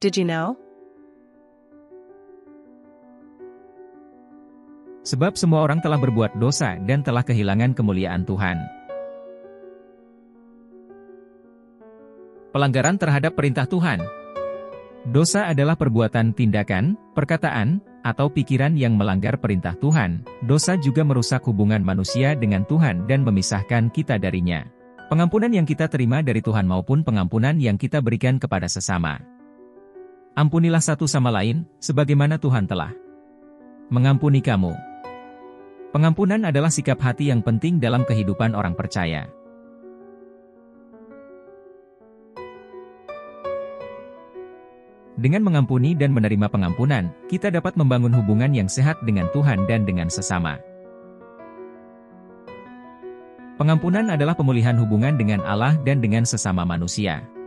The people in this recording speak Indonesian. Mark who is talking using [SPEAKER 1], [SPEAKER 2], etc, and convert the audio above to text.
[SPEAKER 1] Did you know?
[SPEAKER 2] Sebab semua orang telah berbuat dosa dan telah kehilangan kemuliaan Tuhan. Pelanggaran terhadap perintah Tuhan. Dosa adalah perbuatan, tindakan, perkataan, atau pikiran yang melanggar perintah Tuhan. Dosa juga merusak hubungan manusia dengan Tuhan dan memisahkan kita darinya. Pengampunan yang kita terima dari Tuhan maupun pengampunan yang kita berikan kepada sesama. Ampunilah satu sama lain, sebagaimana Tuhan telah mengampuni kamu. Pengampunan adalah sikap hati yang penting dalam kehidupan orang percaya. Dengan mengampuni dan menerima pengampunan, kita dapat membangun hubungan yang sehat dengan Tuhan dan dengan sesama. Pengampunan adalah pemulihan hubungan dengan Allah dan dengan sesama manusia.